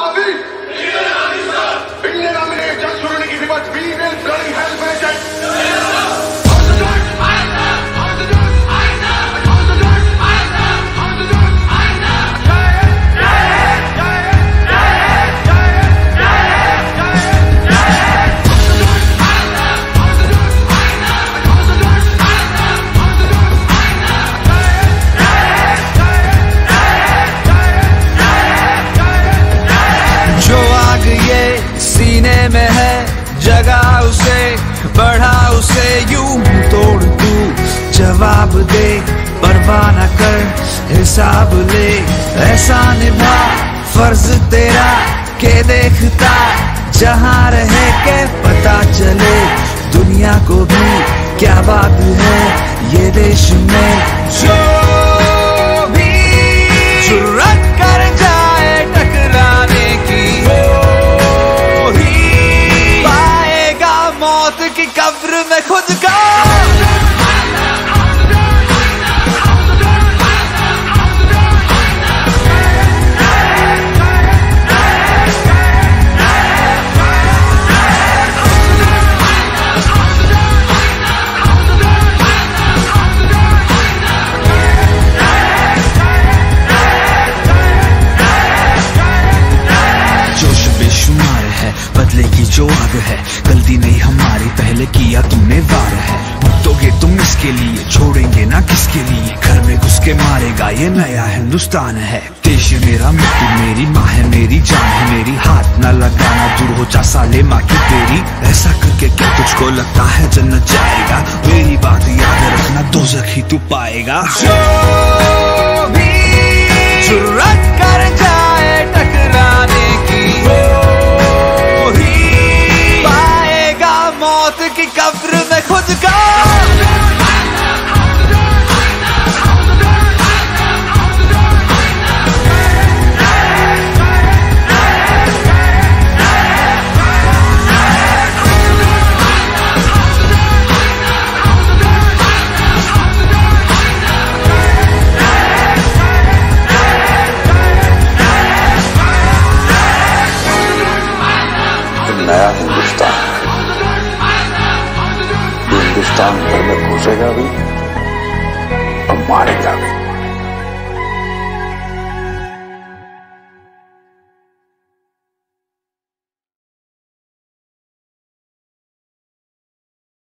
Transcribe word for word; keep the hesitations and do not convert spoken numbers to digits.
Army! Indian Army, sir! Indian Army ने जंग शुरू नहीं की थी, but we will bloody hell finish it! On the dot! Aye, sir! On the dot! Aye, sir! On the dot! Aye, sir! On the dot! Aye, sir! सीने में है जगा उसे, बढ़ा उसे, यूं तोड़ तू जवाब दे, परवाह न कर हिसाब ले, ऐसा निभा फर्ज तेरा के देखता जहां रहे के पता चले दुनिया को भी क्या बात है ये देश में। जो भी जुर्रत कर जाए टकराने की मौत की कब्र में खुद का। जोश बेशुमार है, बदले की जो आग है, गलती नहीं हमारी, पहले किया तुमने वार है। भुगतोगे तुम इसके लिए, छोड़ेंगे ना किसके लिए, घर में घुस के मारेगा ये नया हिंदुस्तान है। देश मेरा, मिट्टी मेरी, माँ है मेरी, जान है मेरी, हाथ न लगाना, दूर हो जा साले माँ की तेरी। ऐसा करके क्या तुझको लगता है जन्नत जाएगा? मेरी बात याद रखना, दोज़ख ही तू पाएगा। जो भी जुर्रत कर जाए टकराने की, मौत की कब्र में खुद का। नया हिंदुस्तान, हिंदुस्तान भर में घुसेगा भी और मारेगा भी।